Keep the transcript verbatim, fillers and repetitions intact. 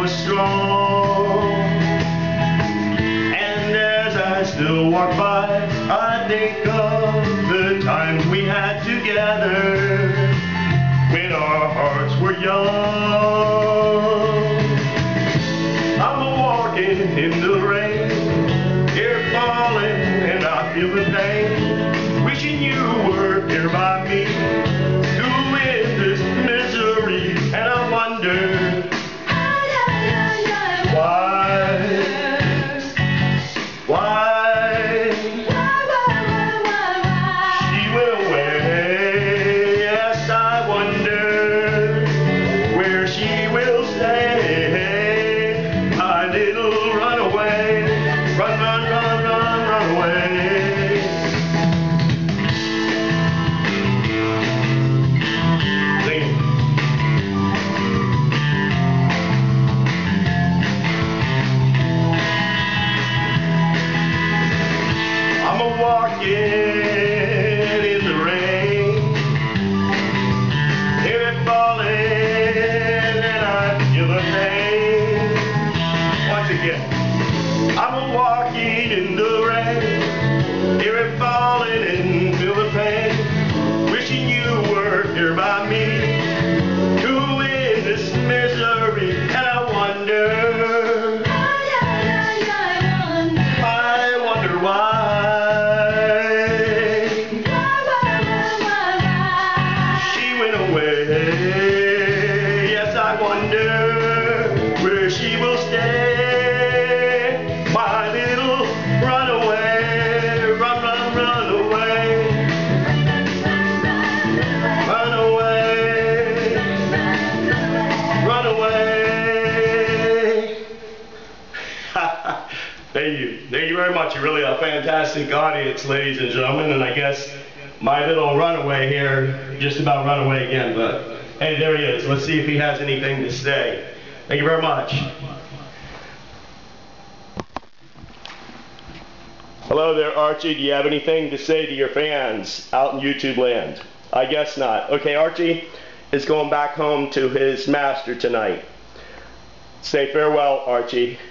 was strong. And as I still walk by, I think of the times we had together when our hearts were young. I'm a-walking in the rain, here falling, and I feel the pain, wishing you were here by me to end this misery. And I wonder why, why she went away. Yes, I wonder where she will stay, my little runaway. Run, run, run, run, run away. I'm a-walking in the rain, hear it falling, and I feel the pain. Once again, I'm a-walking in the rain, hear it falling and feel the pain, wishing you were here by me to end this misery. And I wonder, I wonder why. Yes, I wonder where she will stay, my little runaway. Run, run, run away. Run away. Run away. Thank you. Thank you very much. You're really a fantastic audience, ladies and gentlemen. And I guess my little runaway here just about run away again, but hey, there he is. Let's see if he has anything to say. Thank you very much. Hello there, Archie. Do you have anything to say to your fans out in YouTube land? I guess not. Okay, Archie is going back home to his master tonight. Say farewell, Archie.